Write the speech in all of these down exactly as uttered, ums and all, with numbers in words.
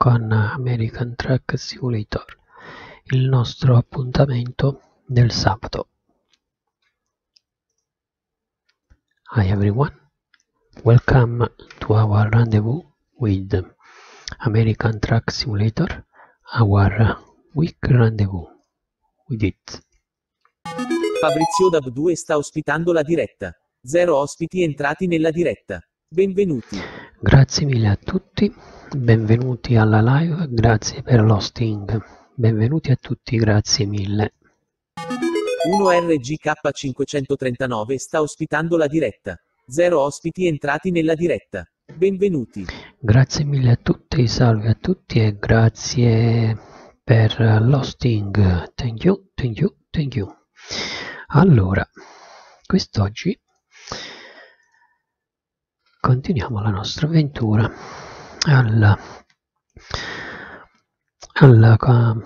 con American Truck Simulator, il nostro appuntamento del sabato. Hi everyone, welcome to our rendezvous with American Truck Simulator, our week rendezvous with it. Fabrizio Dab due sta ospitando la diretta. Zero ospiti entrati nella diretta. Benvenuti. Grazie mille a tutti, benvenuti alla live, grazie per l'hosting. Benvenuti a tutti, grazie mille. uno R G K cinquecentotrentanove sta ospitando la diretta. Zero ospiti entrati nella diretta. Benvenuti. Grazie mille a tutti, salve a tutti e grazie per l'hosting. Thank you, thank you, thank you. Allora, quest'oggi continuiamo la nostra avventura alla, alla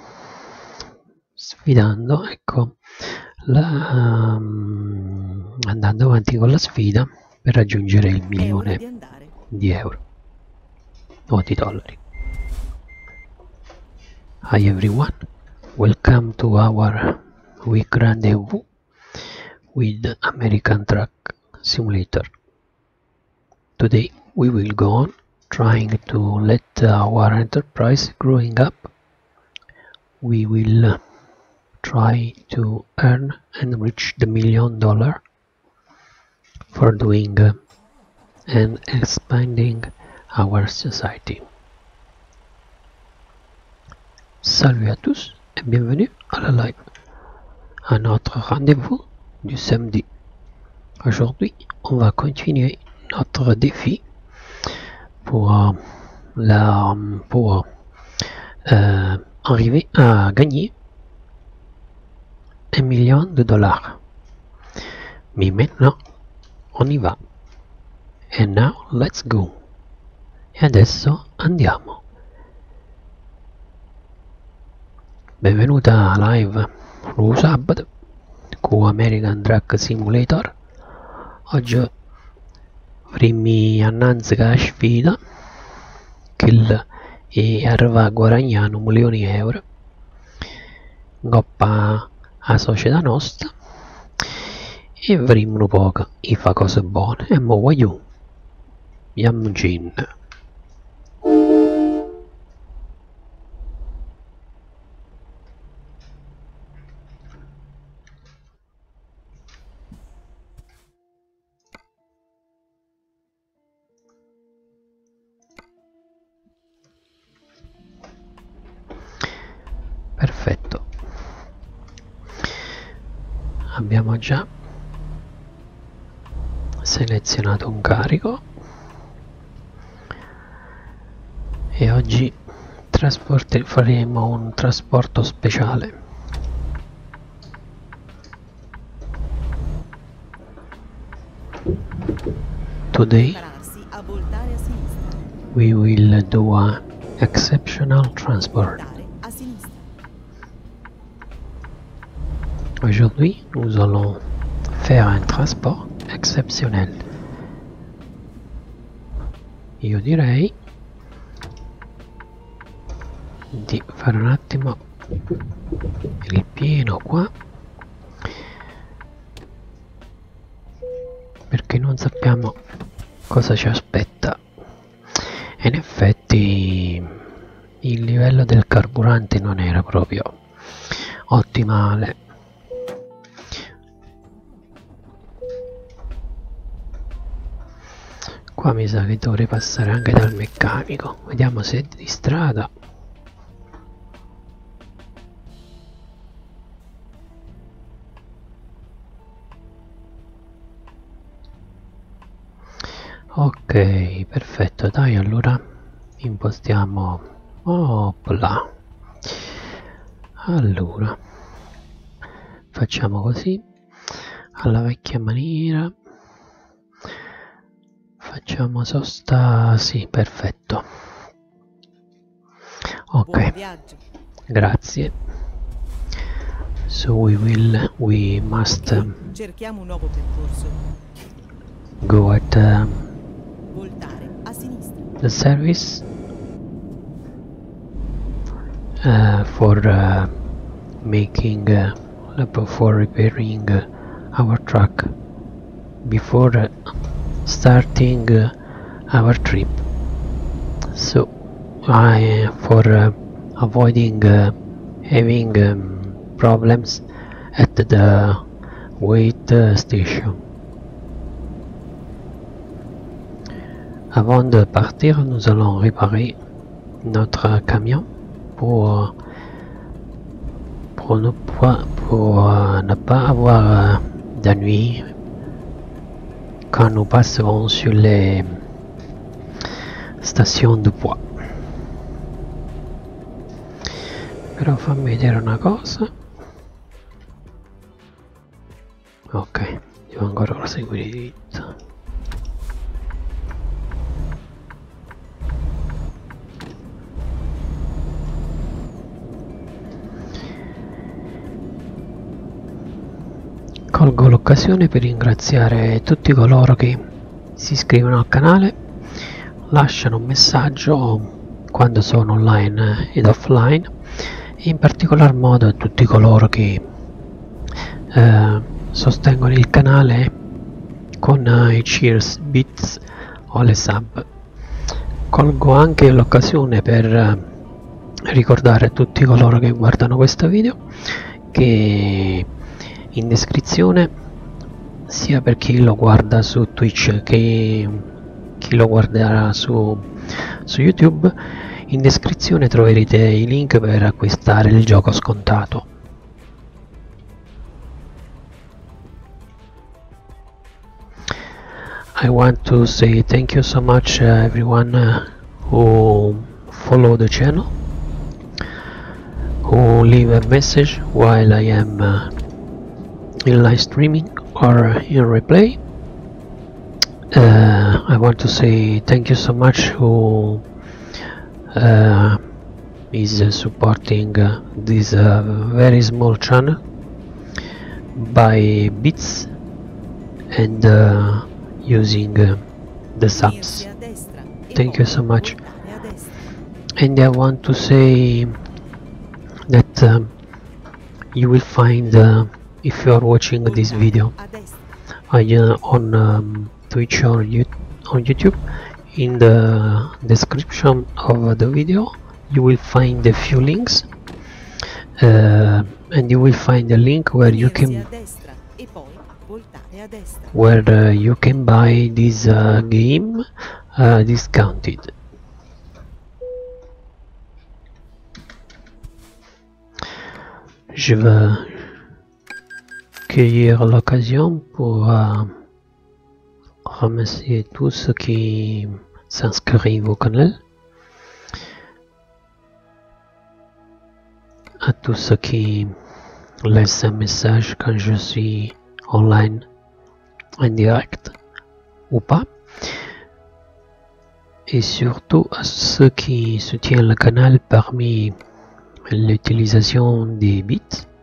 sfidando, ecco, la, um, andando avanti con la sfida per raggiungere il milione di euro o di dollari. Hi everyone, welcome to our week rendezvous with American Truck Simulator. Today we will go on trying to let our enterprise growing up. We will try to earn and reach the million dollar for doing uh, and expanding our society. Salut à tous et bienvenue à la live, à notre rendez-vous du samedi. Aujourd'hui, on va continuer notre défi pour, euh, la, pour euh, arriver à gagner un million de dollars. Mais maintenant, on y va. And now, let's go. E adesso andiamo. Benvenuta live lo sabato con American Truck Simulator. Oggi avremo annanzi che la sfida che è arriva a guadagnare un milione di euro in coppa alla società nostra e avremo un po' e fa cose buone e mo voglio andiamo in. Perfetto, abbiamo già selezionato un carico e oggi faremo un trasporto speciale. Today we will do an exceptional transport. Aujourd'hui, nous allons faire un transport exceptionnel. Io direi di fare un attimo il pieno qua, perché non sappiamo cosa ci aspetta. E in effetti il livello del carburante non era proprio ottimale. Qua mi sa che dovrei passare anche dal meccanico, vediamo se è di strada. Ok, perfetto, dai, allora impostiamo. Opla. Allora facciamo così alla vecchia maniera. Facciamo sosta, sì, perfetto. Ok, grazie. So we will, we must um, cerchiamo un nuovo percorso. Go at um, Voltare a sinistra. the service uh, for uh, making uh, for repairing uh, our truck before uh, starting uh, our trip. So I for uh, avoiding uh, having um, problems at the wait uh, station. Avant de partir, nous allons réparer notre camion pour pour ne pas, pour, euh, ne pas avoir euh, d'ennui quand nous passerons sur les stazioni di poids. Però fammi vedere una cosa. Ok, devo ancora proseguire dritto. Colgo l'occasione per ringraziare tutti coloro che si iscrivono al canale, lasciano un messaggio quando sono online ed offline, e in particolar modo a tutti coloro che eh, sostengono il canale con eh, i cheers, bits o le sub. Colgo anche l'occasione per eh, ricordare a tutti coloro che guardano questo video che in descrizione, sia per chi lo guarda su Twitch che chi lo guarderà su, su YouTube, in descrizione troverete i link per acquistare il gioco scontato. I want to say thank you so much uh, everyone uh, who follow the channel, who leave a message while I am uh, in live streaming or in replay. uh, I want to say thank you so much who uh, is uh, supporting uh, this uh, very small channel by bits and uh, using uh, the subs. Thank you so much. And I want to say that um, you will find uh, if you are watching this video uh, on um, Twitch or you on YouTube, in the description of the video you will find a few links, uh, and you will find a link where you can where uh, you can buy this uh, game uh, discounted. Je veux cueillir l'occasion pour euh, remercier tous ceux qui s'inscrivent au canal, à tous ceux qui laissent un message quand je suis online, en direct ou pas, et surtout à ceux qui soutiennent le canal parmi l'utilisation des bits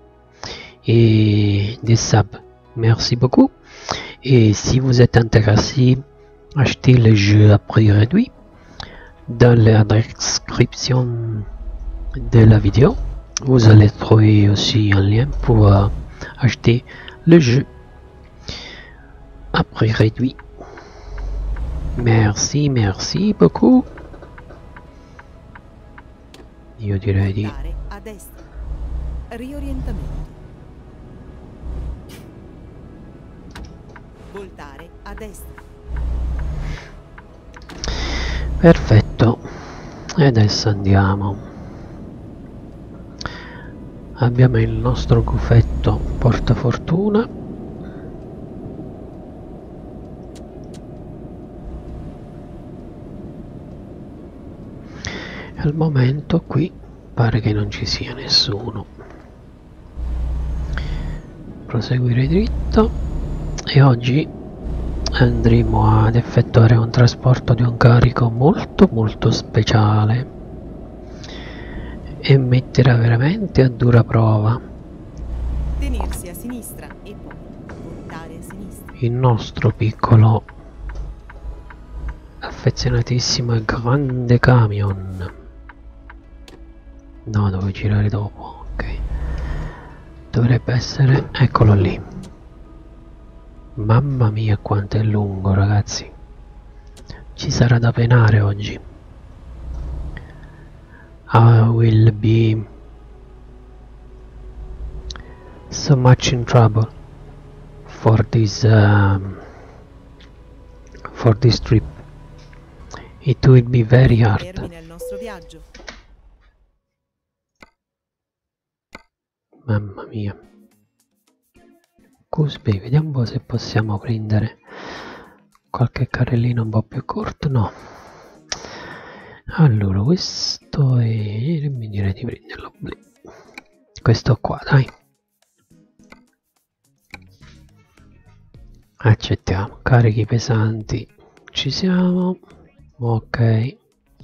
et des subs. Merci beaucoup. Et si vous êtes intéressé, achetez le jeu à prix réduit. Dans la description de la vidéo, vous allez trouver aussi un lien pour euh, acheter le jeu à prix réduit. Merci, merci beaucoup. Io direi di a destra. Riorientamento. Voltare a destra. perfetto. E adesso andiamo. Abbiamo il nostro gufetto portafortuna. Al momento qui pare che non ci sia nessuno. Proseguire dritto e oggi andremo ad effettuare un trasporto di un carico molto molto speciale e metterà veramente a dura prova Tenersi a sinistra e poi voltare a sinistra. il nostro piccolo affezionatissimo e grande camion. No, devo girare dopo. Ok, dovrebbe essere, eccolo lì. Mamma mia quanto è lungo, ragazzi, ci sarà da penare oggi. I will be so much in trouble for this um, for this trip. It will be very hard. Termina il nostro viaggio. Mamma mia. Così, vediamo un po' se possiamo prendere qualche carrellino un po' più corto. No. Allora, questo è... mi direi di prenderlo. Questo qua, dai. Accettiamo. Carichi pesanti. Ci siamo. Ok.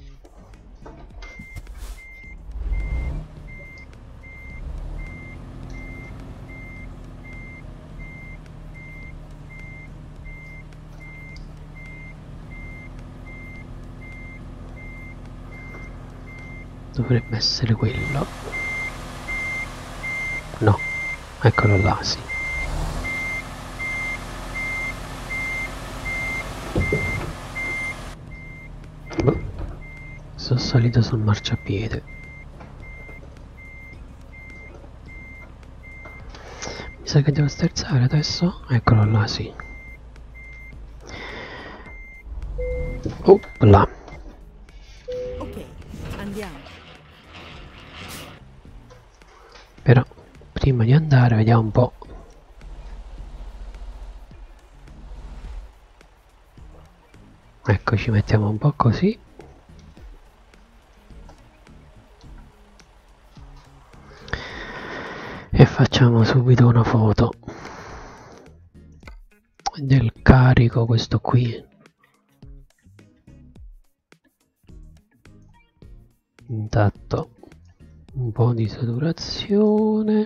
Dovrebbe essere quello. No, eccolo là, sì. Boh. Sono salito sul marciapiede. Mi sa che devo sterzare adesso. Eccolo là, sì. Opla. Ok, andiamo. Però prima di andare vediamo un po'. Ecco, ci mettiamo un po' così. E facciamo subito una foto del carico, questo qui. Intanto un po' di saturazione.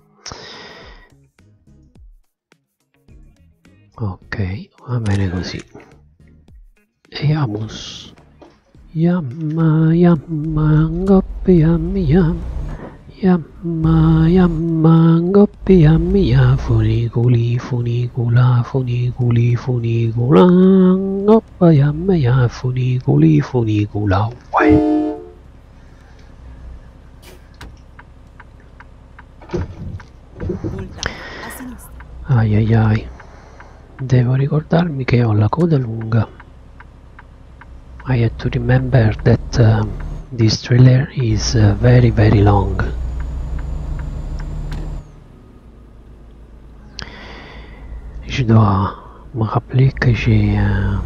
Ok, va bene così. E vamos. Yamma yamma ngoppi yammi yam. Yamma yamma ngoppi yammi ya. Funiculi funicula funiculi funicula. Ngoppa yamma ya. Funiculi funicula. Uè. Voltare a sinistra. Ai ai ai. Devo ricordarmi che ho la coda lunga. I have to remember that uh, this trailer is uh, very very long. Je dois me rappeler que j'ai euh,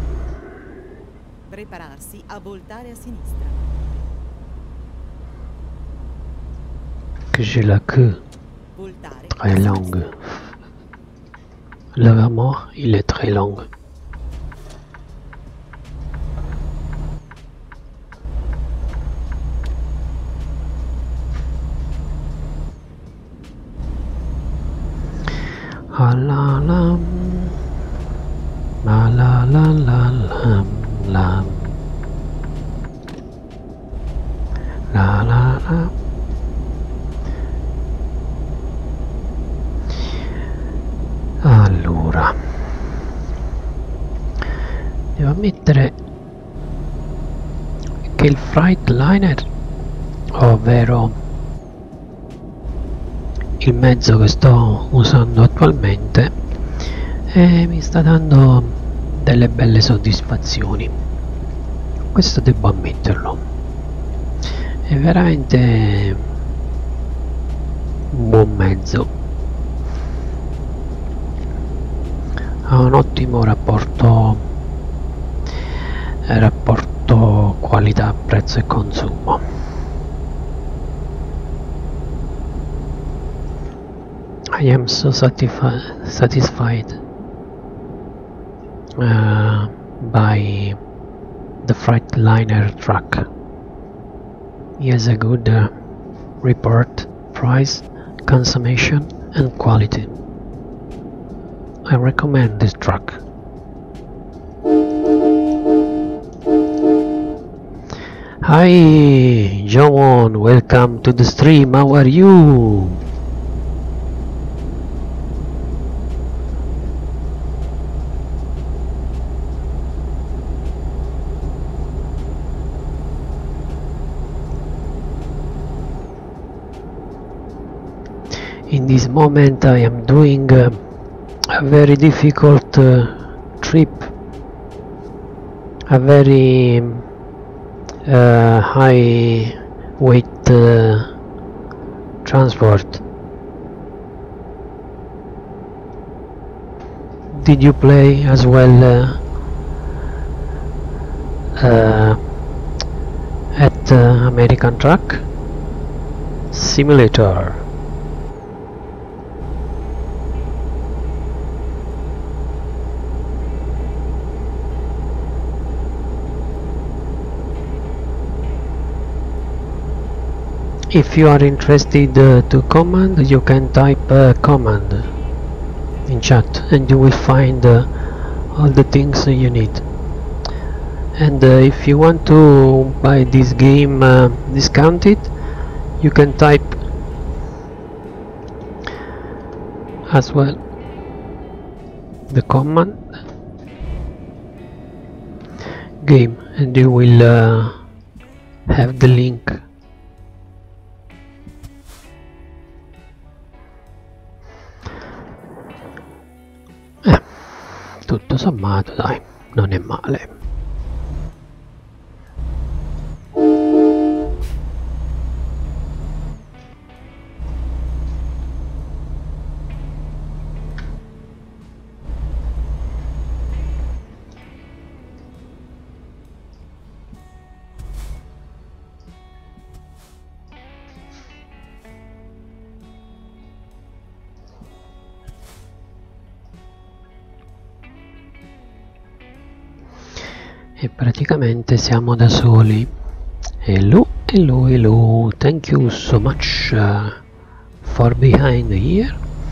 Prepararsi a voltare a sinistra. que j'ai la queue Voltare très a longue. sinistra. Le remords, il est très long. Ah la la, la la la la la la, la la la. Allora, devo ammettere che il Freightliner, ovvero il mezzo che sto usando attualmente, eh, mi sta dando delle belle soddisfazioni. Questo devo ammetterlo. È veramente un buon mezzo. Ha un ottimo rapporto rapporto qualità prezzo e consumo. I am so satisfi- satisfied uh, by the Freightliner truck. He has a good uh, report, price, consummation and quality. I recommend this truck. Hi, Jomon, welcome to the stream. How are you? In this moment I am doing uh, a very difficult uh, trip, a very uh, high weight uh, transport. Did you play as well uh, uh, at uh, American Truck Simulator? If you are interested uh, to comment, you can type uh, command in chat and you will find uh, all the things you need. And uh, if you want to buy this game uh, discounted, you can type as well the command game and you will uh, have the link. Eh, tutto sommato dai, non è male. E praticamente siamo da soli. Hello, hello, hello, thank you so much uh, for being here.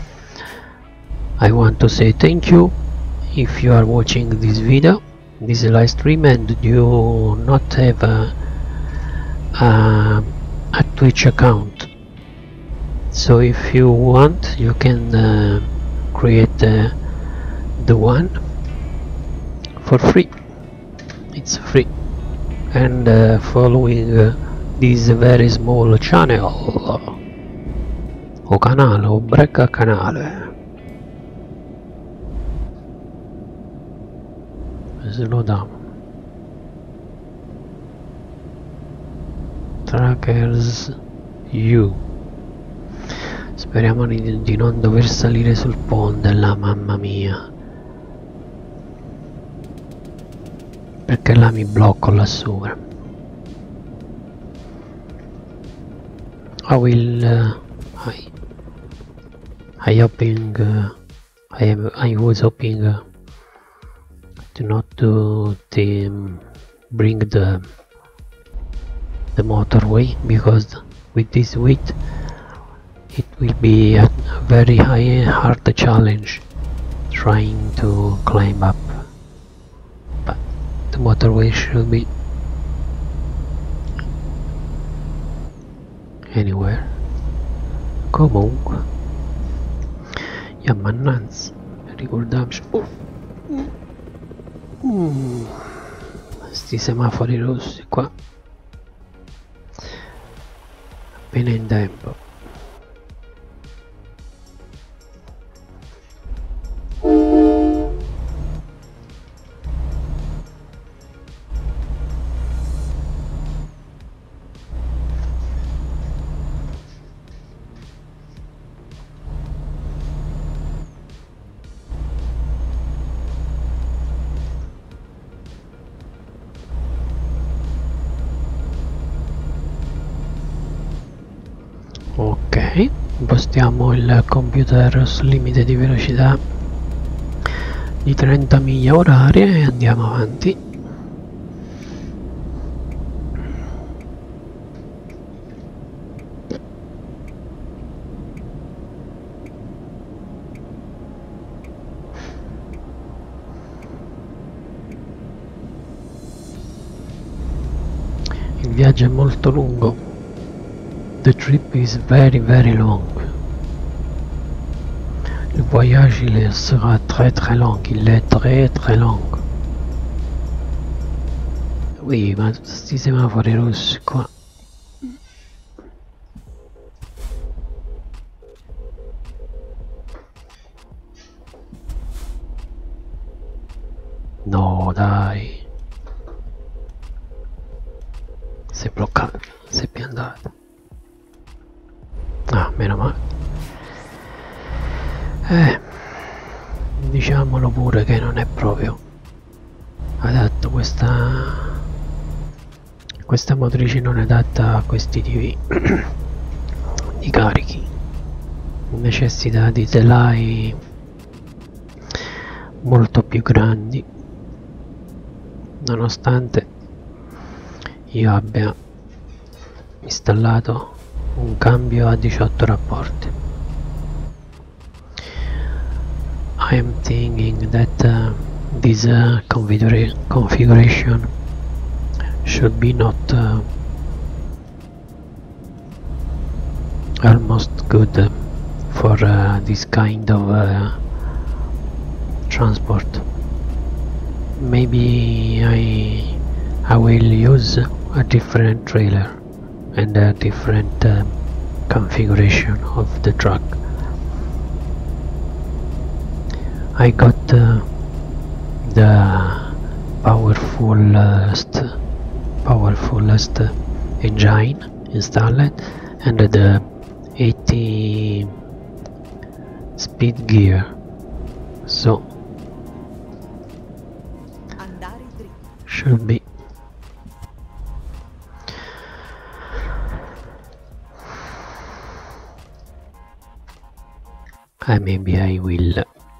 I want to say thank you if you are watching this video, this live stream, and you not have a, a, a Twitch account. So if you want, you can uh, create uh, the one for free. It's free, and uh, following uh, this very small channel o canale o break canale. Slow down. Trackers U. Speriamo di, di non dover salire sul ponte là, mamma mia. Perché là mi blocco là sopra. I will uh, I I hoping uh, I am I was hoping uh, to not to the, um, bring the the motorway, because with this weight it will be a very high hard challenge trying to climb up. The motorway should be anywhere. Comunque, gli ammannanzi, ricordiamoci. Oh. Mm. Sti semafori rossi qua, appena in tempo. Ok, impostiamo il computer sul limite di velocità di trenta miglia orarie e andiamo avanti. viaggio è molto lungo. The trip is very very long. Le voyage il sera très très long. Il est très très long. Ui, ma tutti sti semafori rossi qua. No, dai. Si è bloccato, si è piantato. Ah, meno male. Eh, diciamolo pure che non è proprio adatto questa... Questa motrice non è adatta a questi tipi di carichi. Necessita di telai molto più grandi, nonostante io abbia installato un cambio a diciotto rapporti. I am thinking that uh, this uh, configura configuration should be not uh, almost good uh, for uh, this kind of uh, transport. Maybe I I will use a different trailer and a different uh, configuration of the truck. I got uh, the powerfulest powerfulest engine installed and the eighty speed gear, so Andare dritto. should be uh, maybe I will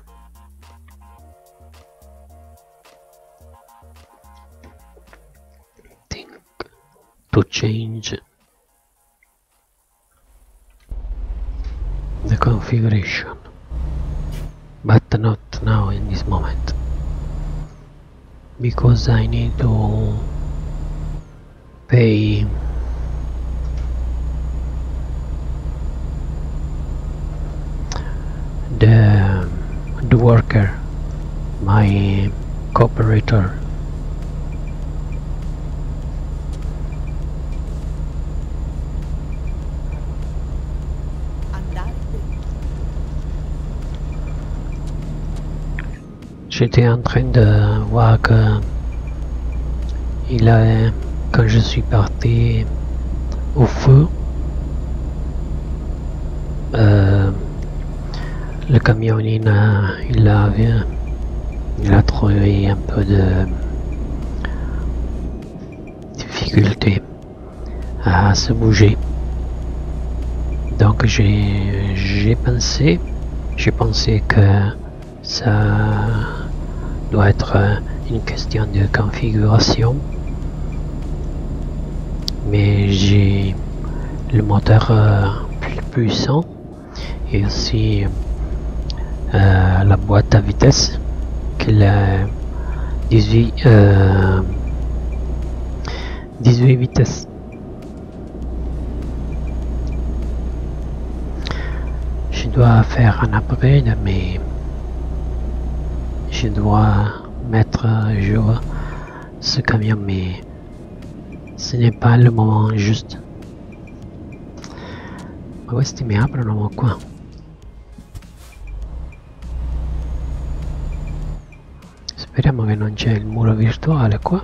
think to change the configuration, but not now in this moment, because I need to pay the the worker, my cooperator. Andare dritto. J'étais en train de voir que il a, quand je suis parti au feu, euh, le camion il a, il a, il a trouvé un peu de difficulté à se bouger. Donc j'ai j'ai pensé, j'ai pensé que ça doit être une question de configuration, mais j'ai le moteur euh, plus puissant et aussi euh, la boîte à vitesse qui est dix-huit, euh, dix-huit vitesses. Je dois faire un upgrade, mais je dois mettre à jour ce camion, mais ce n'est pas le moment giusto. Ma questi mi aprono qua. Speriamo che non c'è il muro virtuale qua.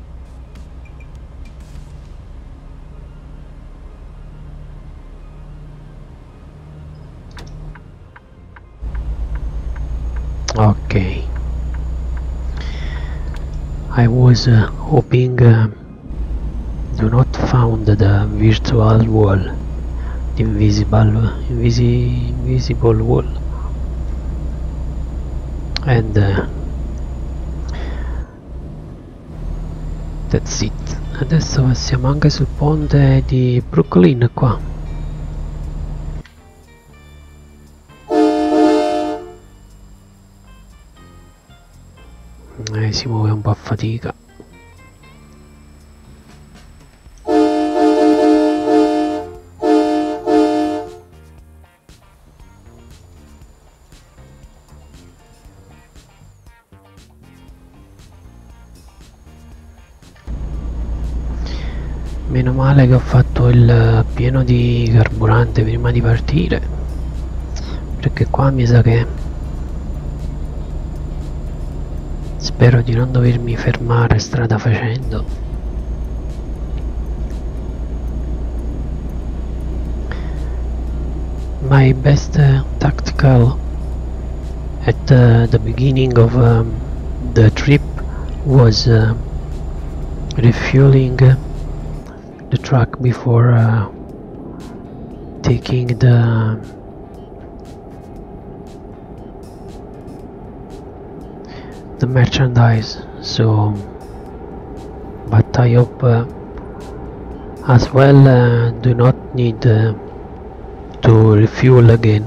Ok. I was uh, hoping uh, do not found the virtual wall, the invisible invisi invisible wall, and uh, that's it. Adesso passiamo anche sul ponte di Brooklyn qua. Eh, si muove un po' a fatica. male che ho fatto il pieno di carburante prima di partire, perché qua mi sa che spero di non dovermi fermare strada facendo. My best uh, tactical at uh, the beginning of um, the trip was uh, refueling the truck before uh, taking the the merchandise. So, but I hope uh, as well uh, do not need uh, to refuel again.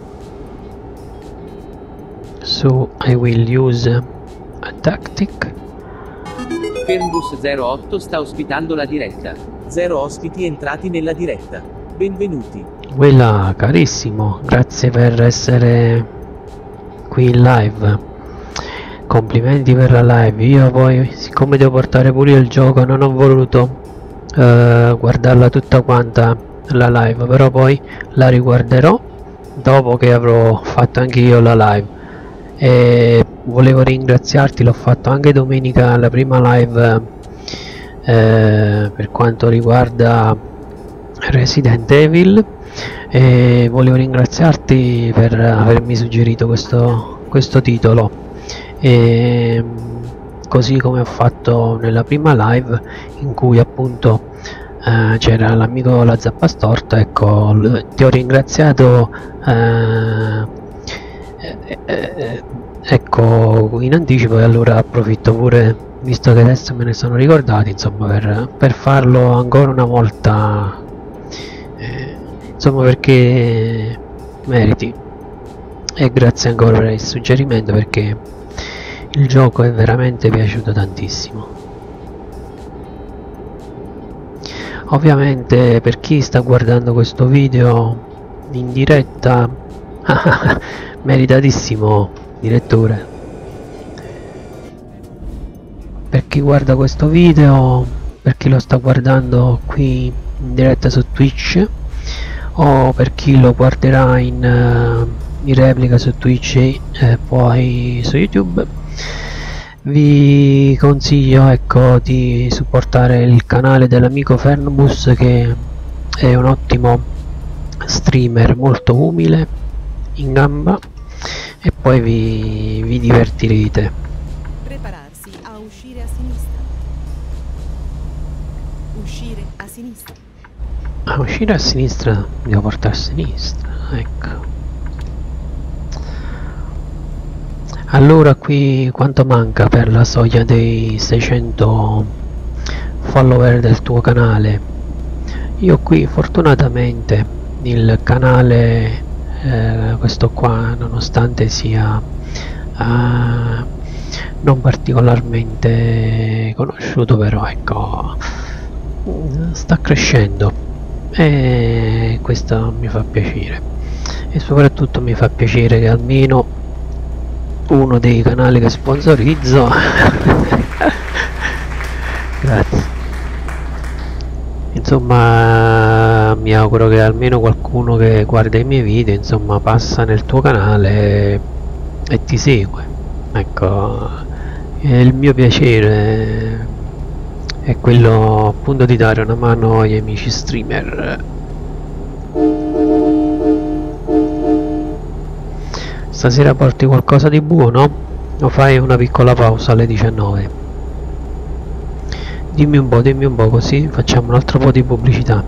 So I will use uh, a tactic. Fernbus zero otto sta ospitando la diretta. Zero ospiti entrati nella diretta. Benvenuti. Quella, carissimo, grazie per essere qui in live. Complimenti per la live. Io poi, siccome devo portare pure il gioco, non ho voluto uh, guardarla tutta quanta la live, però poi la riguarderò dopo che avrò fatto anche io la live. E volevo ringraziarti, l'ho fatto anche domenica la prima live eh, per quanto riguarda Resident Evil, e volevo ringraziarti per avermi suggerito questo, questo titolo, e così come ho fatto nella prima live in cui appunto eh, c'era l'amico La Zappa Storta. Ecco, ti ho ringraziato eh, Eh, eh, ecco, in anticipo, e allora approfitto pure, visto che adesso me ne sono ricordati, insomma, per, per farlo ancora una volta, eh, insomma, perché meriti, e grazie ancora per il suggerimento, perché il gioco è veramente piaciuto tantissimo. Ovviamente per chi sta guardando questo video in diretta meritatissimo direttore. Per chi guarda questo video, per chi lo sta guardando qui in diretta su Twitch, o per chi lo guarderà in, uh, in replica su Twitch e eh, poi su YouTube, vi consiglio, ecco, di supportare il canale dell'amico Fernbus, che è un ottimo streamer, molto umile, in gamba, e poi vi, vi divertirete. Prepararsi a uscire a sinistra. Uscire a sinistra. A uscire a sinistra, devo portare a sinistra, ecco. Allora, qui quanto manca per la soglia dei seicento follower del tuo canale? Io qui fortunatamente il canale, Eh, questo qua, nonostante sia uh, non particolarmente conosciuto, però ecco, sta crescendo, e questo mi fa piacere, e soprattutto mi fa piacere che almeno uno dei canali che sponsorizzo grazie, insomma, mi auguro che almeno qualcuno che guarda i miei video, insomma, passa nel tuo canale e, e ti segue. Ecco, il mio piacere è quello appunto di dare una mano agli amici streamer. Stasera porti qualcosa di buono o fai una piccola pausa alle diciannove? Dimmi un po', dimmi un po', così facciamo un altro po' di pubblicità.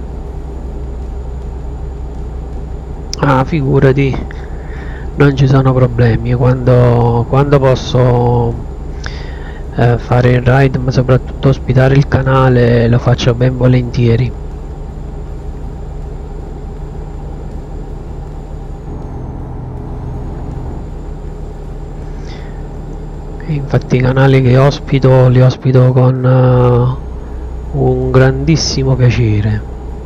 Ah, figurati, non ci sono problemi. Quando, quando posso eh, fare il raid, ma soprattutto ospitare il canale, lo faccio ben volentieri. Infatti i canali che ospito li ospito con uh, un grandissimo piacere.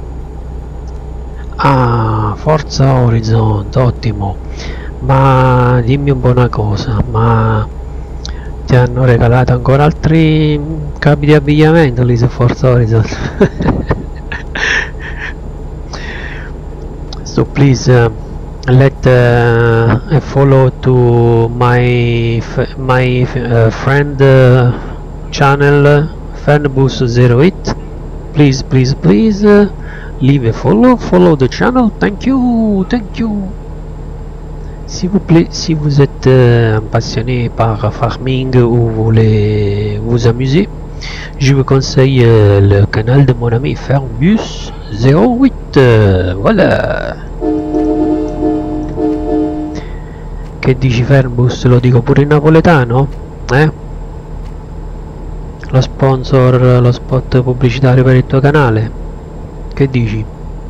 Ah, Forza Horizon, ottimo. Ma dimmi un po' una cosa, ma ti hanno regalato ancora altri capi di abbigliamento lì su Forza Horizon? So please uh, let uh, a follow to my f my uh, friend uh, channel uh, Fernbus zero eight. Please, please, please uh, leave a follow, follow the channel. Thank you, thank you. S'il vous plaît, si vous êtes euh, passionné par farming ou voulez vous amuser, je vous conseille euh, le canal de mon ami Fernbus zero eight. Euh, voilà. Che dici Fernbus? Lo dico pure in napoletano? Eh? Lo sponsor, lo spot pubblicitario per il tuo canale? Che dici?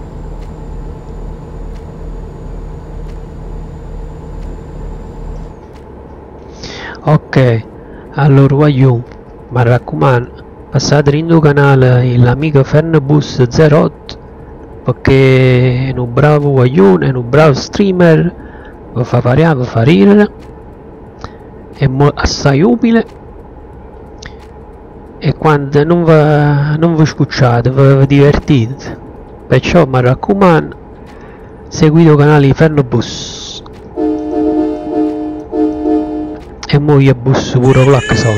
Ok, allora voglio, mi raccomando, passate in tuo canale l'amico Fernbus zero otto perché è un bravo guaglione, è un bravo streamer, vi fa variare, vi fa ridere, è assai umile e quando non vi, non vi scucciate, vi, vi divertite, perciò mi raccomando, seguite il canale di Fernbus. E mo io busso pure con che sonno.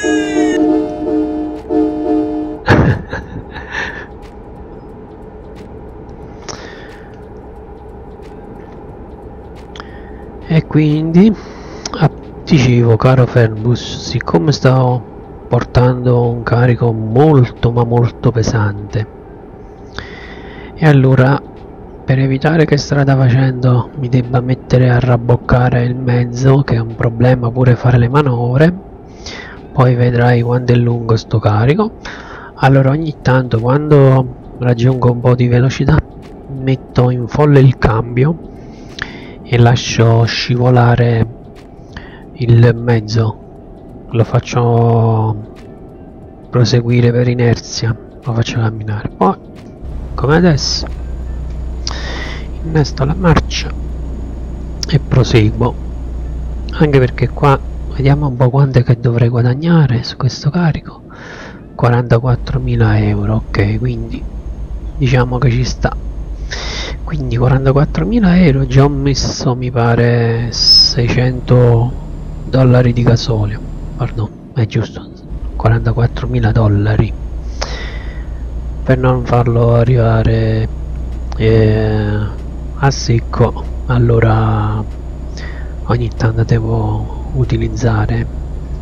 E quindi ah, dicevo, caro Fernbus, siccome sto portando un carico molto ma molto pesante, e allora per evitare che strada facendo mi debba mettere a rabboccare il mezzo, che è un problema pure fare le manovre, poi vedrai quanto è lungo sto carico, allora ogni tanto quando raggiungo un po' di velocità metto in folle il cambio e lascio scivolare il mezzo, lo faccio proseguire per inerzia, lo faccio camminare, poi come adesso innesto la marcia e proseguo, anche perché qua vediamo un po' quanto è che dovrei guadagnare su questo carico. Quarantaquattromila euro, ok, quindi diciamo che ci sta, quindi quarantaquattromila euro, già ho messo mi pare seicento dollari di gasolio, pardon, è giusto, quarantaquattromila dollari, per non farlo arrivare eh, a secco, allora ogni tanto devo utilizzare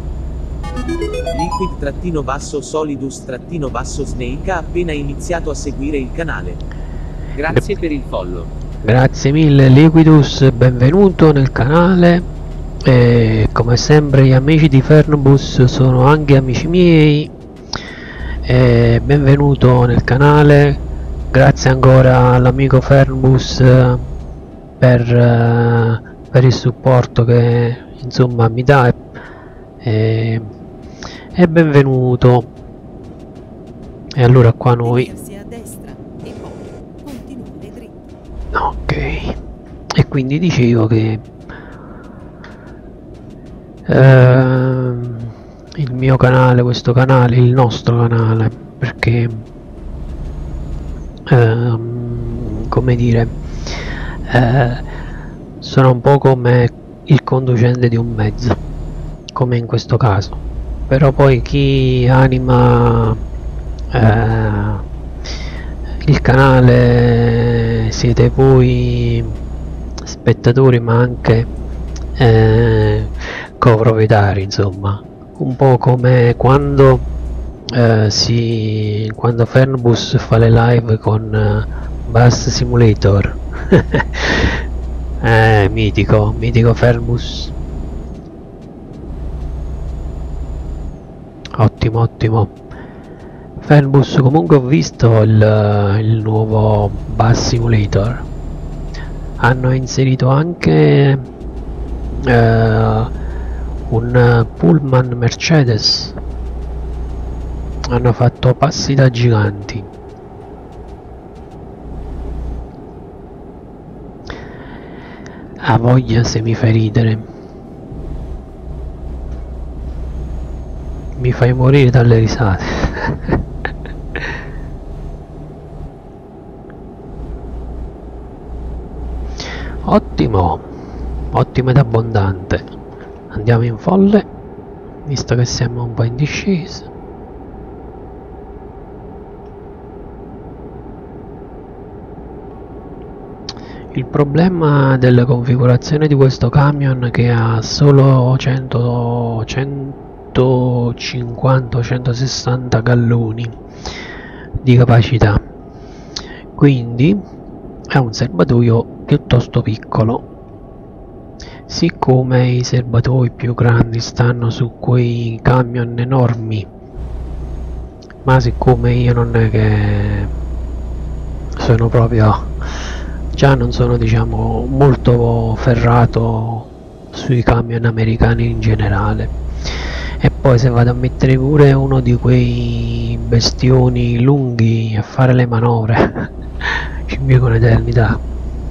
Liquid-Solidus-Snake ha appena iniziato a seguire il canale. Grazie per il follow. Grazie mille Liquidus, benvenuto nel canale, e come sempre gli amici di Fernbus sono anche amici miei, e benvenuto nel canale, grazie ancora all'amico Fernbus per, uh, per il supporto che insomma mi dà, e, e, e benvenuto. E allora qua noi a destra e poi continuare dritto. ok, e quindi dicevo che ehm, il mio canale, questo canale, il nostro canale, perché ehm, come dire, eh, sono un po' come il conducente di un mezzo, come in questo caso, però poi chi anima eh, il canale siete voi spettatori, ma anche eh, coproprietari, insomma, un po' come quando eh, si quando Fernbus fa le live con eh, Bus Simulator. eh, mitico, mitico Fernbus, ottimo, ottimo Fernbus. Comunque ho visto il, il nuovo Bus Simulator, hanno inserito anche eh, un pullman Mercedes, hanno fatto passi da giganti. A voglia, se mi fai ridere, mi fai morire dalle risate. Ottimo, ottimo ed abbondante. Andiamo in folle, visto che siamo un po' in discesa. Il problema della configurazione di questo camion che ha solo cento, centocinquanta centosessanta galloni di capacità, quindi è un serbatoio piuttosto piccolo. Siccome i serbatoi più grandi stanno su quei camion enormi, ma siccome io non è che sono proprio, già non sono diciamo molto ferrato sui camion americani in generale, e poi se vado a mettere pure uno di quei bestioni lunghi a fare le manovre ci impiego un'eternità.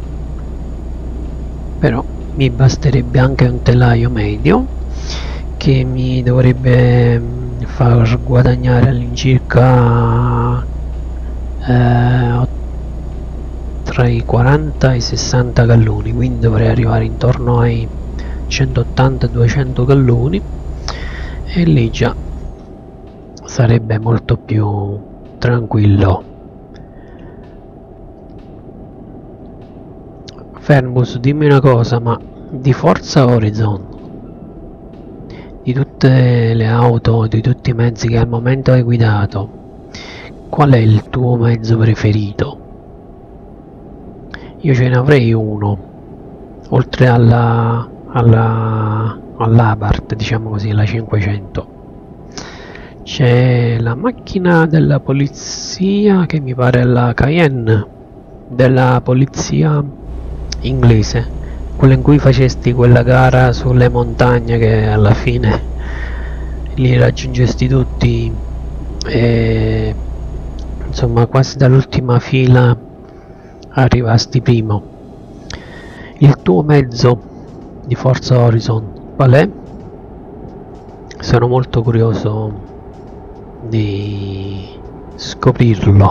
Però mi basterebbe anche un telaio medio che mi dovrebbe far guadagnare all'incirca eh, tra i quaranta e i sessanta galloni, quindi dovrei arrivare intorno ai centottanta duecento galloni, e lì già sarebbe molto più tranquillo. Fernbus, dimmi una cosa, ma di Forza Horizon, di tutte le auto, di tutti i mezzi che al momento hai guidato, qual è il tuo mezzo preferito? Io ce ne avrei uno, oltre alla alla all'Abarth, diciamo così, la cinquecento. C'è la macchina della polizia che mi pare la Cayenne della polizia inglese, quella in cui facesti quella gara sulle montagne che alla fine li raggiungesti tutti e insomma quasi dall'ultima fila arrivasti primo. Il tuo mezzo di Forza Horizon qual è? Sono molto curioso di scoprirlo.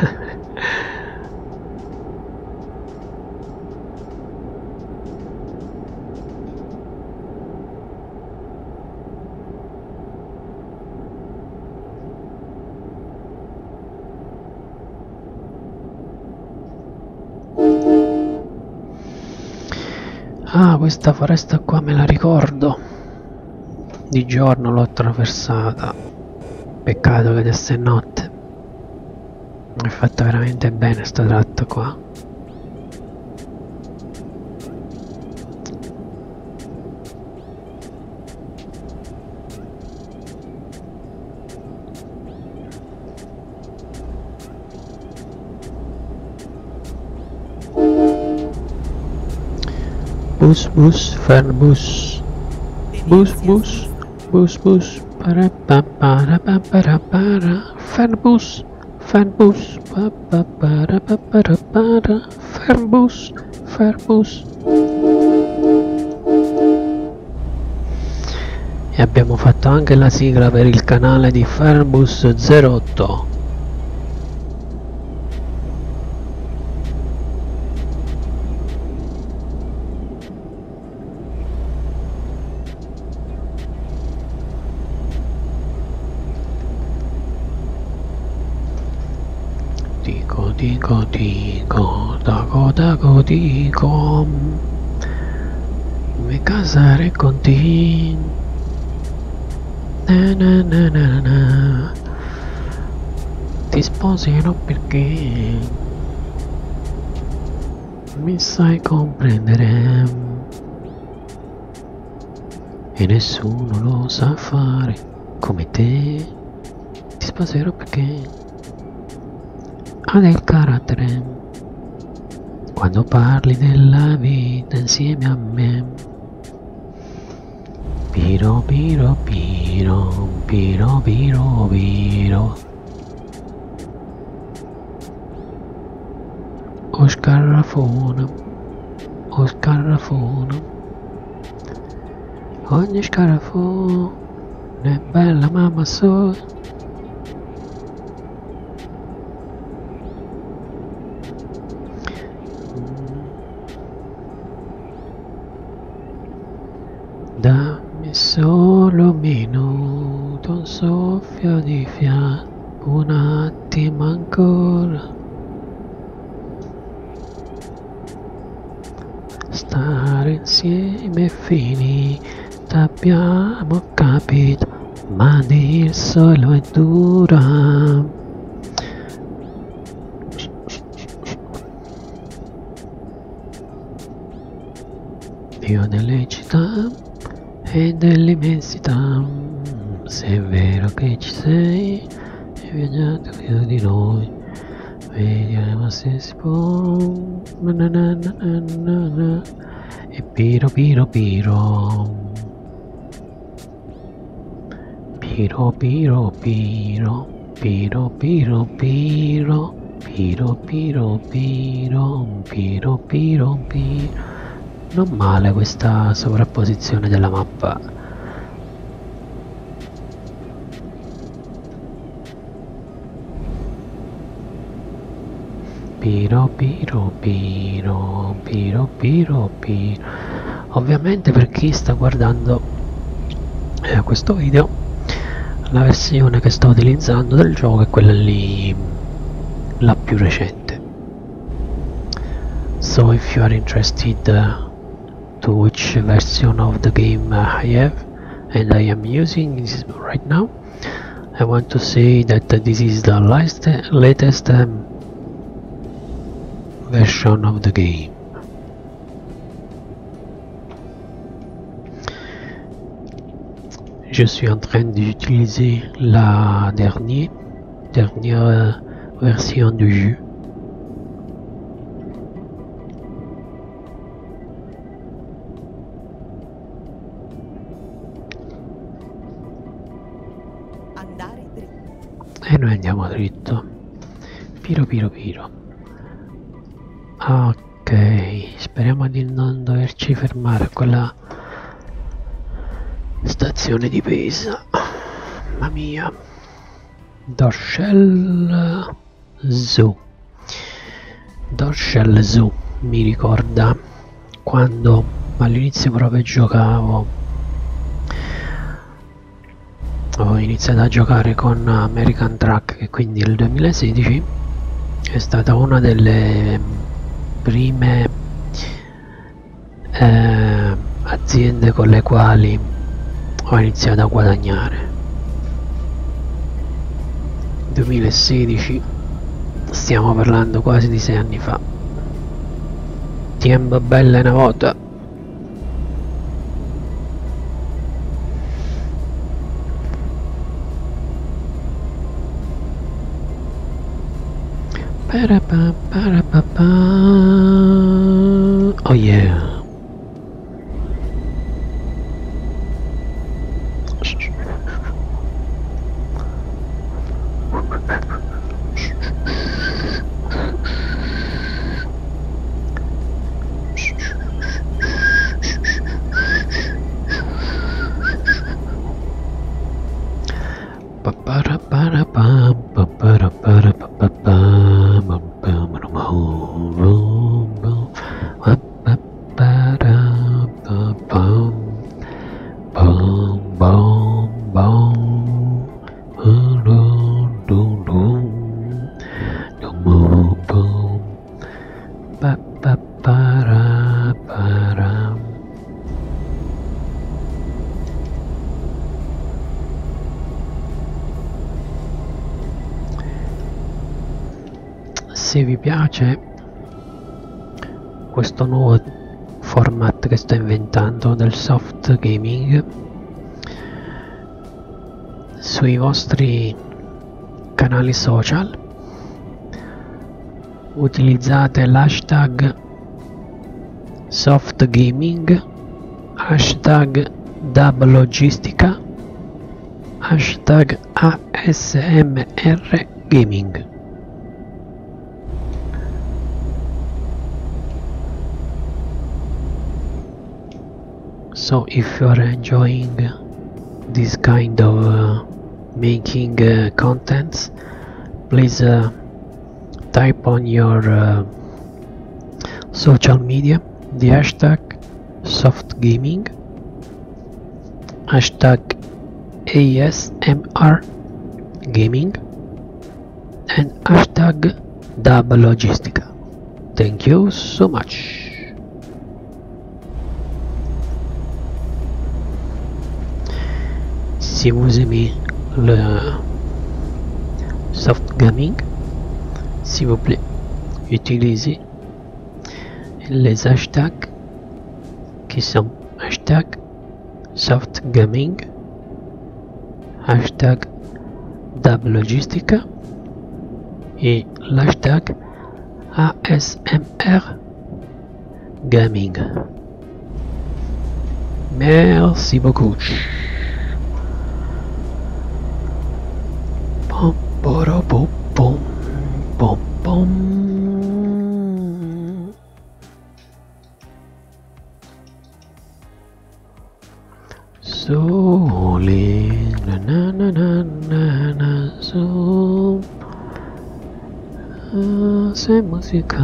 Ah, questa foresta qua me la ricordo. Di giorno l'ho attraversata. Peccato che adesso è notte. È fatta veramente bene sta tratta qua. Bus bus, Fernbus. Bus bus, bus bus, para pa para pa para para, Fernbus, Fernbus, pa pa para pa para para, Fernbus, Fernbus. E abbiamo fatto anche la sigla per il canale di Fernbus zero otto. Dico, dico, dico, dago, dago, dico, mi casare con te, na na na na na, ti sposerò perché mi sai comprendere e nessuno lo sa fare come te, ti sposerò perché ha del carattere quando parli della vita insieme a me. Piro piro piro piro piro piro, o scarrafona, o scarrafona, ogni scarrafona è bella mamma so. un minuto, un soffio di fiato, un attimo ancora. Stare insieme è finita, abbiamo capito, ma dir solo è dura. Dio delle città e dell'immensità, se è vero che ci sei, hai viaggiato più di noi, vediamo se si può. Na na na na na na. E piro piro piro piro piro piro piro piro piro piro piro piro piro piro piro. Non male questa sovrapposizione della mappa. Piro piro piro piro piro piro. Ovviamente per chi sta guardando eh, questo video, la versione che sto utilizzando del gioco è quella lì, la più recente. So if you are interested uh, to which version of the game uh, I have and I am using this right now, I want to say that uh, this is the last, latest um, version of the game. Je suis en train d'utiliser la dernière, dernière version du jeu. Andare dritto. E noi andiamo dritto. Piro piro piro. Ok, speriamo di non doverci fermare a quella stazione di Pisa. Mamma mia. Dorshell Zoo. Dorshell Zoo mi ricorda quando all'inizio proprio giocavo, ho iniziato a giocare con American Truck, che quindi nel duemilasedici è stata una delle prime eh, aziende con le quali ho iniziato a guadagnare. duemilasedici, stiamo parlando quasi di sei anni fa. Tempo bella una volta. Parapa, parapapa. Oh yeah. Se vi piace questo nuovo format che sto inventando del soft gaming, sui vostri canali social utilizzate l'hashtag soft gaming, hashtag dub logistica, hashtag A S M R gaming. So if you are enjoying this kind of uh, making uh, contents, please uh, type on your uh, social media the hashtag soft gaming, hashtag A S M R Gaming and hashtag Dub Logistica. Thank you so much. Si vous aimez le soft gaming, s'il vous plaît, utilisez les hashtags qui sont hashtag soft gaming, hashtag Dub Logistica et l'hashtag A S M R Gaming. Merci beaucoup. Pom, poro, pom, pom, pom, pom. Sole, na na na na na na, so, uh, se musica.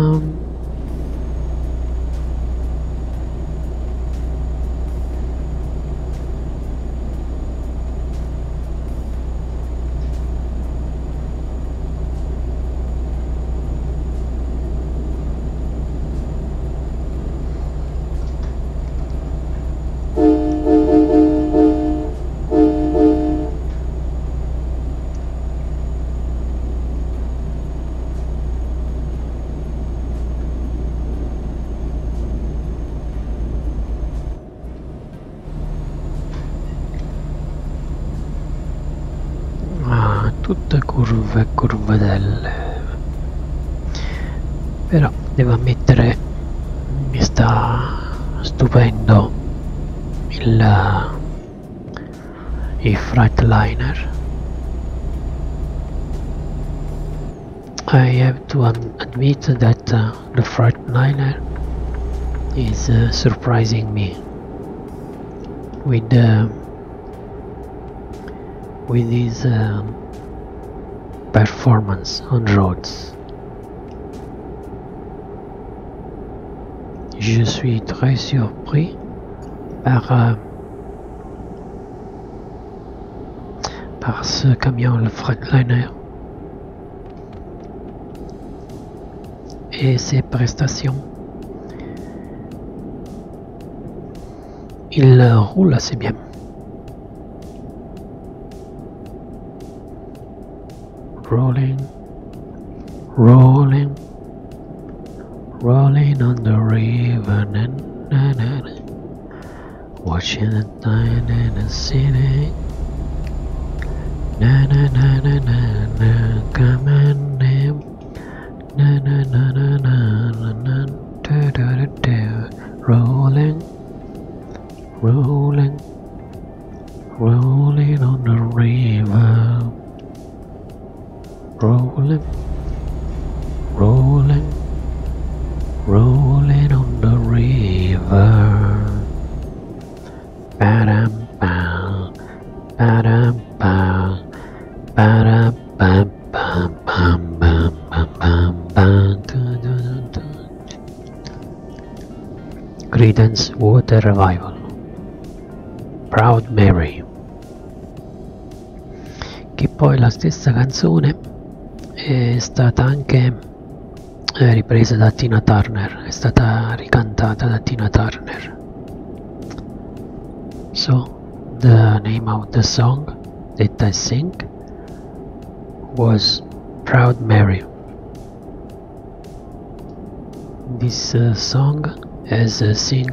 Tutte curve e curvatelle, però devo ammettere mi sta stupendo il, il Freightliner. I have to um, admit that uh, the Freightliner is uh, surprising me with uh, with his um, performance on roads. Je suis très surpris par euh, par ce camion, le Freightliner, et ses prestations. Il roule assez bien. Rolling, rolling, rolling on the river, na, na, na, na. Watching the tide in the city, na na na na na na, come on name, na na na na na na na, da da da da, rolling, rolling, rolling on the river. Rolling, rolling, rolling on the river. Ba-dum bam, ba-dum bam, ba-dum bam bam bam bam bam bam bam. Creedence Water Revival. Proud Mary. Che poi la stessa canzone è stata anche eh, ripresa da Tina Turner, è stata ricantata da Tina Turner. So the name of the song that I sing was Proud Mary. This uh, song is uh, sung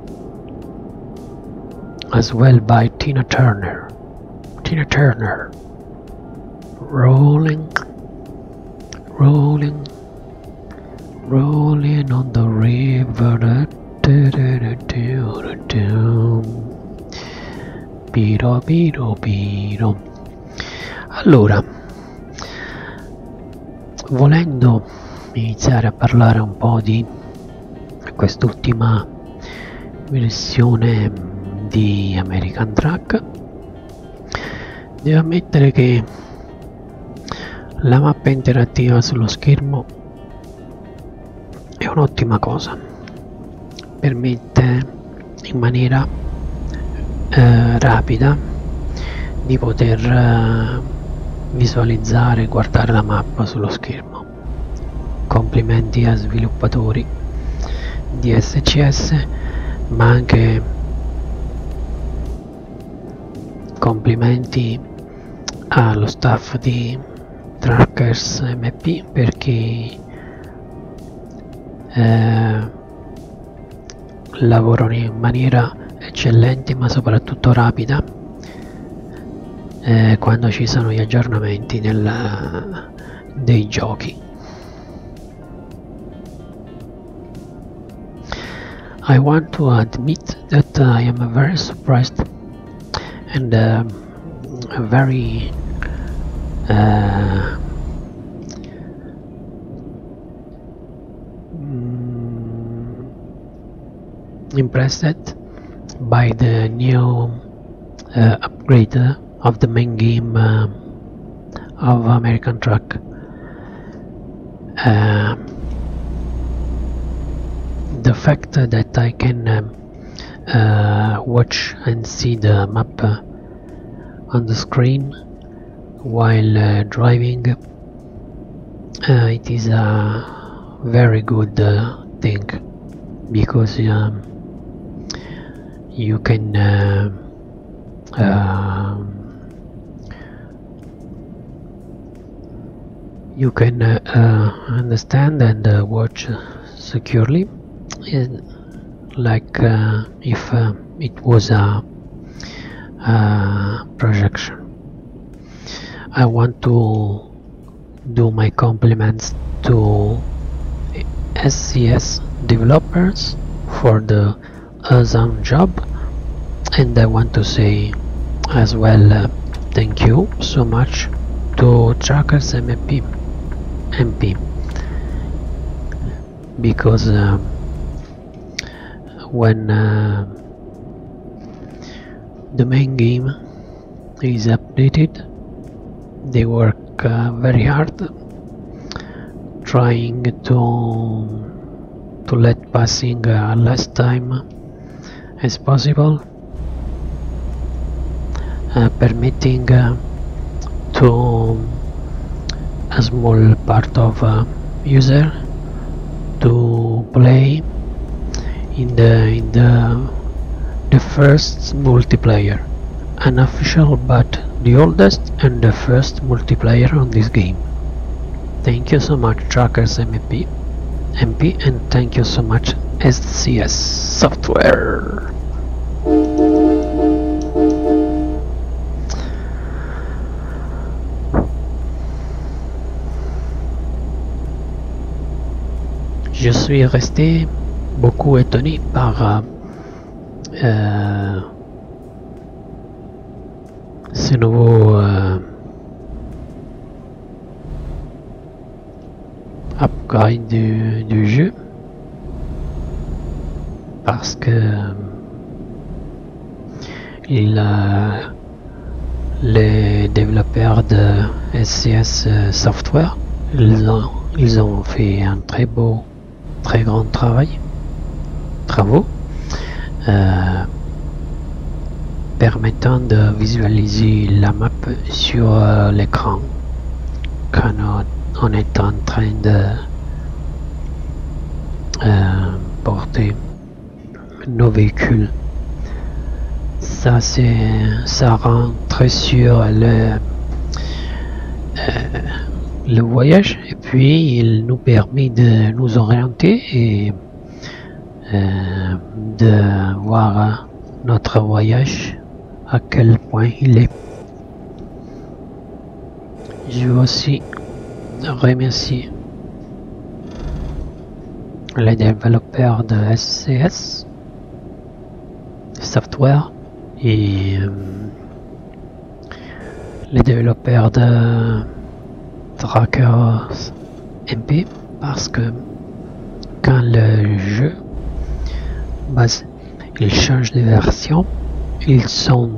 as well by Tina Turner. Tina Turner. Rolling, rolling, rolling on the river. Da, da, da, da, da, da. Piro, piro, piro. Allora, volendo iniziare a parlare un po' di quest'ultima versione di American Truck, devo ammettere che la mappa interattiva sullo schermo è un'ottima cosa, permette in maniera eh, rapida di poter uh, visualizzare e guardare la mappa sullo schermo. Complimenti ai sviluppatori di S C S, ma anche complimenti allo staff di Trackers M P, perché eh, lavorano in maniera eccellente ma soprattutto rapida eh, quando ci sono gli aggiornamenti nel, dei giochi. I want to admit that I am very surprised and uh, very uh, impressed by the new uh, upgrade of the main game uh, of American Truck. Uh, the fact that I can um, uh, watch and see the map uh, on the screen while uh, driving, uh, it is a very good uh, thing, because um, you can uh, uh, you can uh, uh, understand and uh, watch securely, uh, like uh, if uh, it was a, a projection. I want to do my compliments to S C S developers for the awesome job, and I want to say as well uh, thank you so much to Trackers M P, M P because uh, when uh, the main game is updated, they work uh, very hard trying to to let passing uh, less time as possible, uh, permitting uh, to a small part of uh, user to play in the in the the first multiplayer, unofficial but the oldest and the first multiplayer on this game. Thank you so much Trackers M P, M P, and thank you so much S C S Software. Je suis resté beaucoup étonné par euh, ce nouveau euh, upgrade du, du jeu, parce que il, euh, les développeurs de S C S Software, ils ont, ils ont fait un très beau, très grand travail, travaux, euh, permettant de visualiser la map sur euh, l'écran quand on, on est en train de euh, porter nos véhicules. Ça, c'est, ça rend très sûr le, euh, le voyage, et puis il nous permet de nous orienter et euh, de voir notre voyage à quel point il est. Je veux aussi remercier les développeurs de S C S Software et euh, les développeurs de Trackers M P, parce que quand le jeu bah, il change de version, ils sont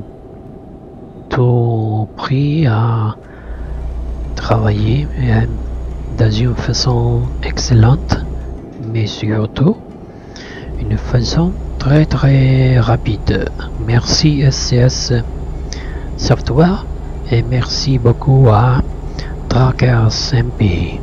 tout pris à travailler euh, dans une façon excellente, mais surtout une façon très très rapide. Merci S C S Software et merci beaucoup à Trackers M P.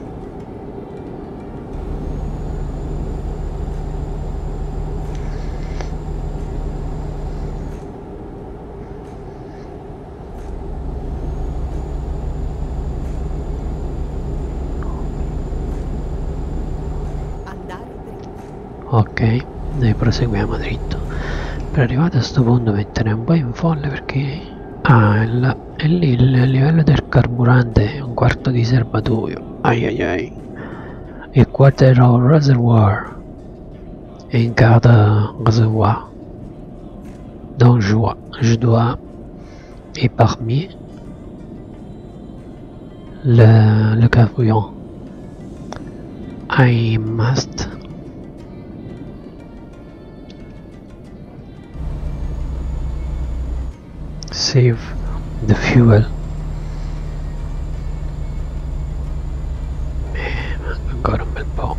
Andare dritto. Ok, noi proseguiamo dritto. Per arrivare a questo punto mettere un po' in folle perché ah, il, è lì il livello del carburante è un quarto di serbatoio. Ai ai ai. Il quartiere reservoir è in cada reservoir. Donc je dois, je dois épargner le, le carburant. I must save the fuel. Eh, manca ancora un bel po'.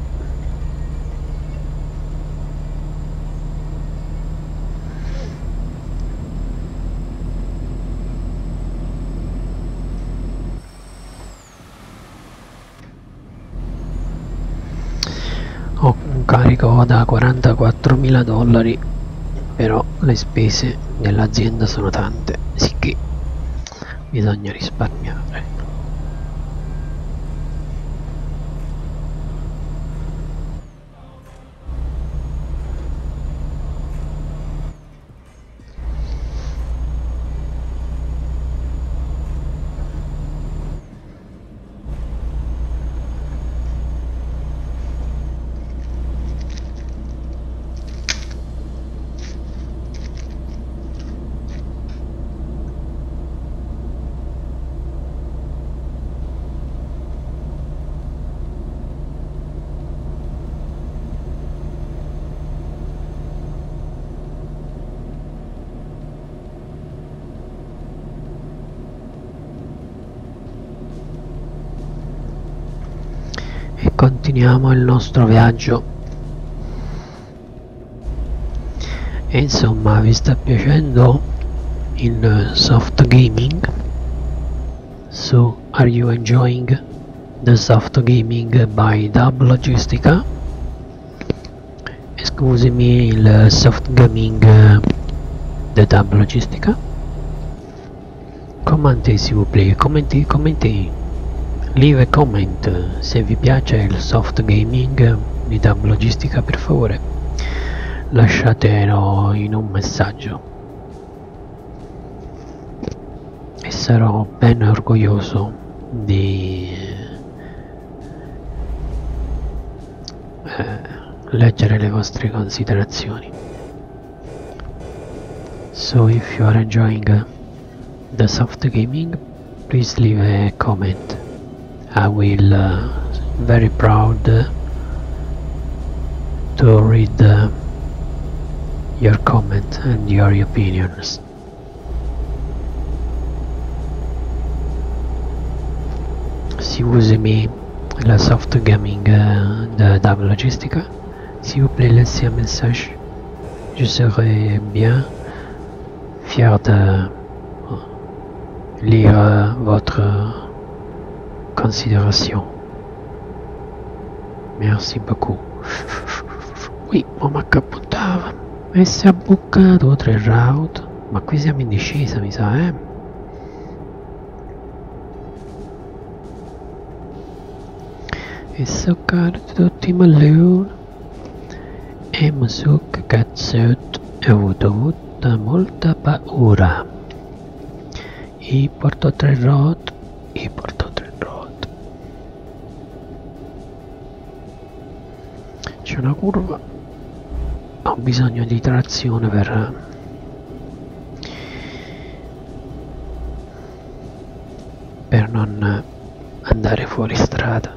Ho un carico da quarantaquattromila dollari, però le spese dell'azienda sono tante, sicché bisogna risparmiare. E continuiamo il nostro viaggio. E insomma, vi sta piacendo il soft gaming? So, are you enjoying the soft gaming by Dub Logistica? Scusami, il soft gaming di Dub Logistica? Commentez s'il vous plaît, commentez, commentez. Leave a comment se vi piace il soft gaming di Dub Logistica, per favore lasciatelo in un messaggio e sarò ben orgoglioso di eh, leggere le vostre considerazioni. So if you are enjoying the soft gaming, please leave a comment. I will uh, very proud uh, to read uh, your comment and your opinions. Si vous aimez la soft gaming euh, de Dub Logistica, s'il vous plaît laissez un message. Je serai bien fier de lire euh, votre considération. Merci beaucoup. Qui, oh, ma caputava. E si è bucato tre route. Ma qui siamo in discesa, mi sa, eh? E so caro di tutti i malleoni. E mi so che cazzotto. E ho avuto molta, molta paura. E porto tre route. E porto tre route. C'è una curva. Ho bisogno di trazione per per non andare fuori strada.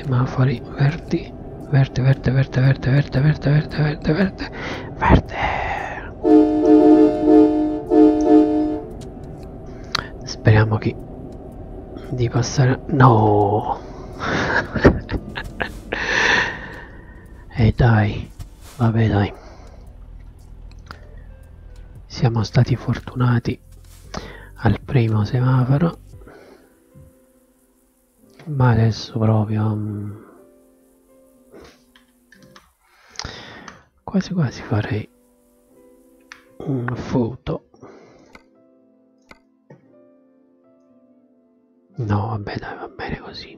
semafori verdi, verde, verde, verde, verde, verde, verde, verde, verde, verde, verde. Speriamo che di passare. No. E eh dai, vabbè dai, siamo stati fortunati al primo semaforo, ma adesso proprio um, quasi quasi farei una foto. No, vabbè dai, va bene così.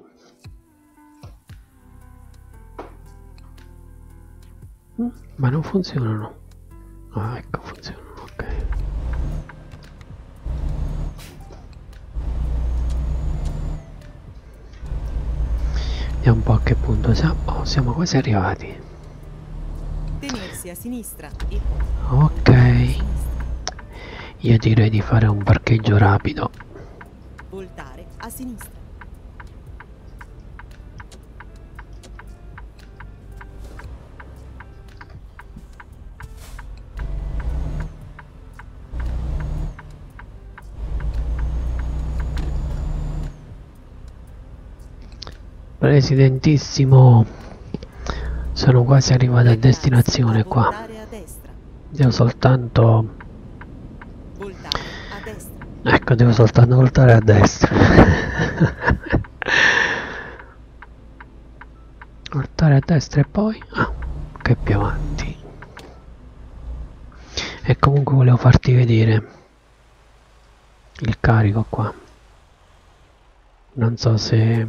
Mm, ma non funzionano. Ah, ecco, funzionano, ok. Vediamo un po' a che punto siamo. Oh, siamo quasi arrivati. Tenersi a sinistra e poi Ok. Io direi di fare un parcheggio rapido. voltare a sinistra. Presidentissimo, sono quasi arrivato a destinazione qua. Voltare a destra. Devo soltanto... Voltare a destra. Ecco, devo soltanto voltare a destra. Voltare a destra e poi... Ah, che più avanti. E comunque volevo farti vedere il carico qua. Non so se...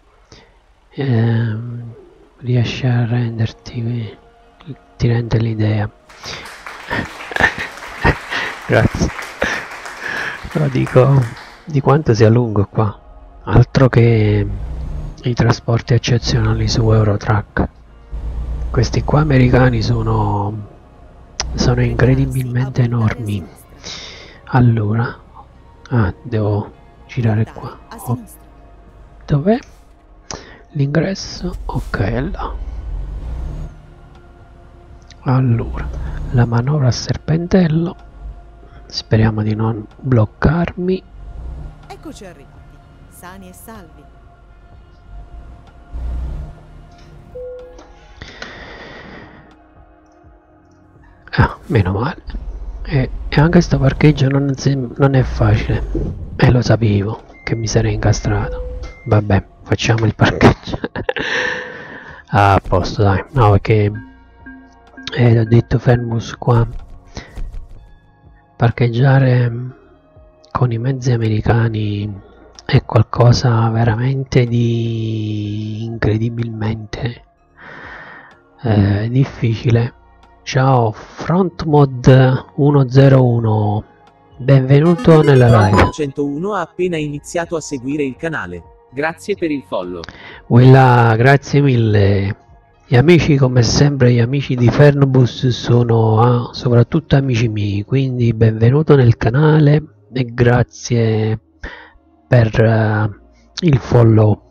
Ehm, riesci a renderti, ti rende l'idea. Grazie. Però dico di quanto sia lungo qua, altro che i trasporti eccezionali su Eurotrack. Questi qua americani sono sono incredibilmente enormi. Allora, ah, devo girare qua. Oh, dov'è? L'ingresso, ok, là. Allora, la manovra a serpentello, speriamo di non bloccarmi. Eccoci arrivati, sani e salvi. Ah, meno male. E, e anche sto parcheggio non, non è facile. E eh, lo sapevo che mi sarei incastrato. Vabbè, facciamo il parcheggio. Ah, a posto, dai. No, perché eh, ho detto Fermus qua. Parcheggiare con i mezzi americani è qualcosa veramente di incredibilmente eh, difficile. Ciao FrontMod centouno, benvenuto nella live. centouno ha appena iniziato a seguire il canale. Grazie per il follow. Quella, grazie mille. Gli amici, come sempre, gli amici di Fernbus sono ah, soprattutto amici miei, quindi benvenuto nel canale e grazie per uh, il follow.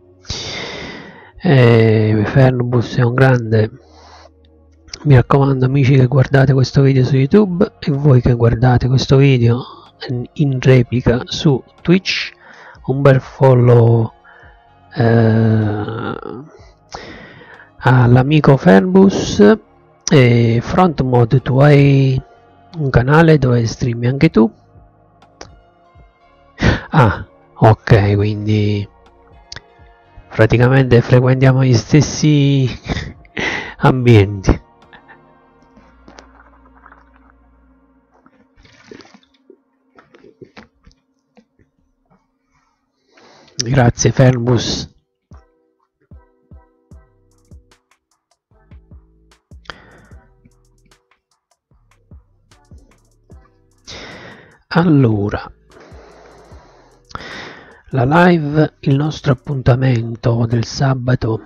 Eh, Fernbus è un grande. Mi raccomando, amici che guardate questo video su YouTube e voi che guardate questo video in replica su Twitch, un bel follow eh, all'amico Fernbus. E FrontMod, tu hai un canale dove streami anche tu? Ah, ok, quindi praticamente frequentiamo gli stessi ambienti. Grazie Fernbus. Allora, la live, il nostro appuntamento del sabato.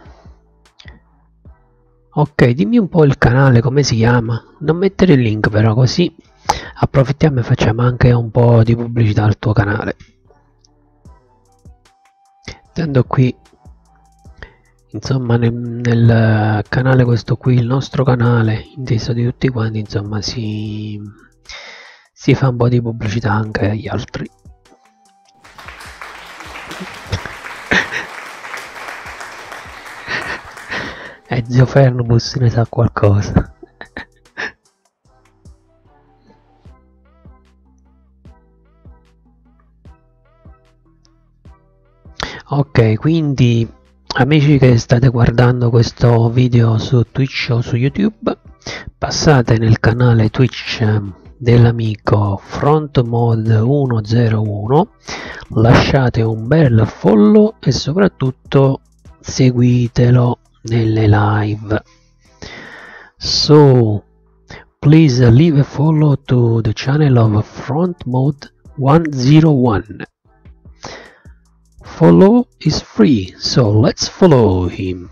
Ok, dimmi un po' il canale, come si chiama? Non mettere il link però, così approfittiamo e facciamo anche un po' di pubblicità al tuo canale. Tengo qui insomma nel, nel canale questo qui, il nostro canale, inteso di tutti quanti, insomma si, si fa un po' di pubblicità anche agli altri. E zio Fernbus ne sa qualcosa. Ok, quindi amici che state guardando questo video su Twitch o su YouTube, passate nel canale Twitch dell'amico FrontMod uno zero uno, lasciate un bel follow e soprattutto seguitelo nelle live. So please leave a follow to the channel of FrontMod one zero one. Follow is free, so let's follow him.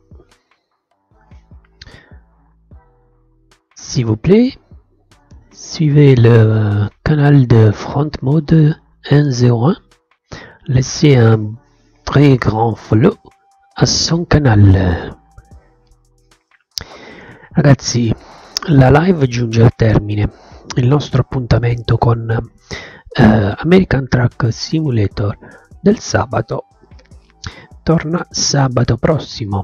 S'il vous plaît, suivez le canal de FrontMod one zero one. Laissez un très grand follow a son canale. Ragazzi, la live giunge al termine. Il nostro appuntamento con uh, American Truck Simulator del sabato torna sabato prossimo.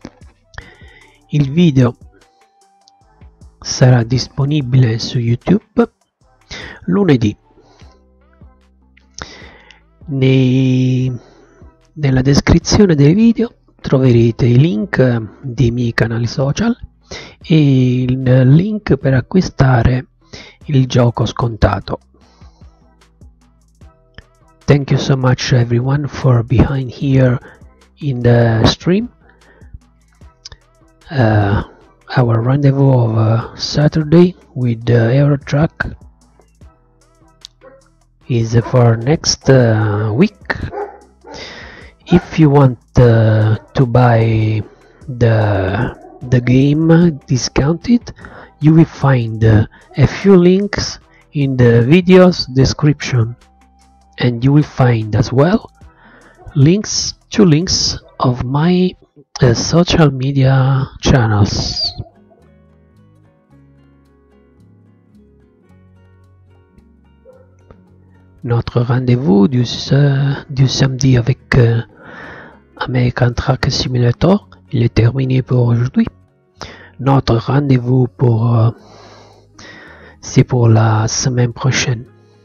Il video sarà disponibile su YouTube lunedì. Nei, nella descrizione del video troverete i link dei miei canali social e il link per acquistare il gioco scontato. Thank you so much everyone for being here in the stream. Uh, our rendezvous of uh, Saturday with the Euro Truck is for next uh, week. If you want uh, to buy the the game discounted, you will find uh, a few links in the video's description. And you will find as well links to links of my uh, social media channels. Notre rendez-vous du, du samedi avec euh, American Truck Simulator, il est terminé pour aujourd'hui. Notre rendez-vous pour euh, c'est pour la semaine prochaine.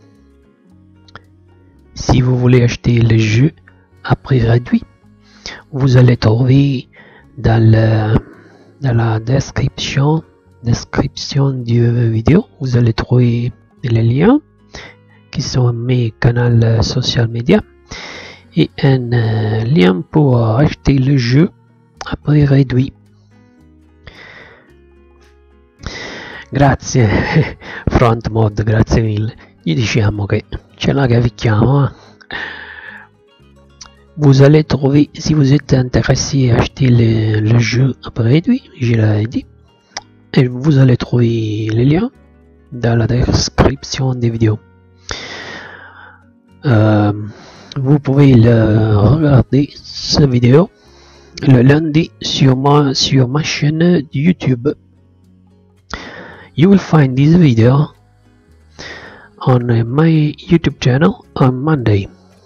Si vous voulez acheter le jeu à prix réduit, vous allez trouver dans, le, dans la description, description du vidéo, vous allez trouver les liens qui sont mes canaux social media et un euh, lien pour acheter le jeu a prix réduit. Grazie FrontMod, grazie mille. Gli diciamo che ce la cavicchiamo, eh? Vous allez trouver, si vous êtes intéressé à acheter le, le jeu à prix réduit, je l'ai dit, et vous allez trouver les liens dans la description des vidéos. Euh, vous pouvez le regarder cette vidéo le lundi sur ma, sur ma chaîne YouTube. You will find this video on uh, my YouTube channel on Monday.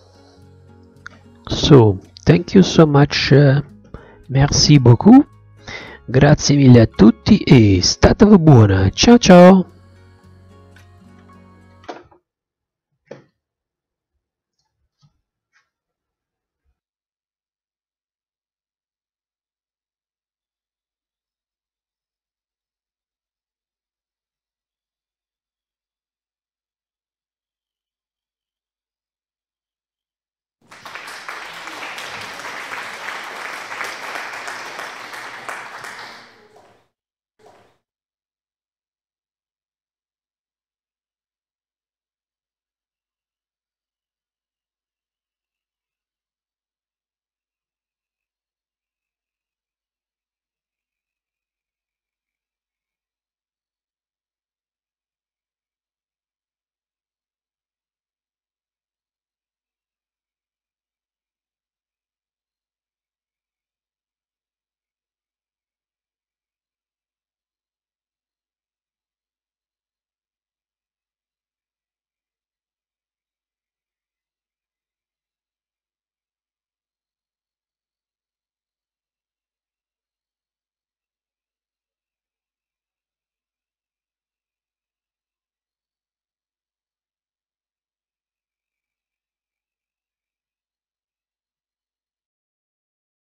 So, thank you so much, uh, merci beaucoup, grazie mille a tutti e state buona, ciao ciao!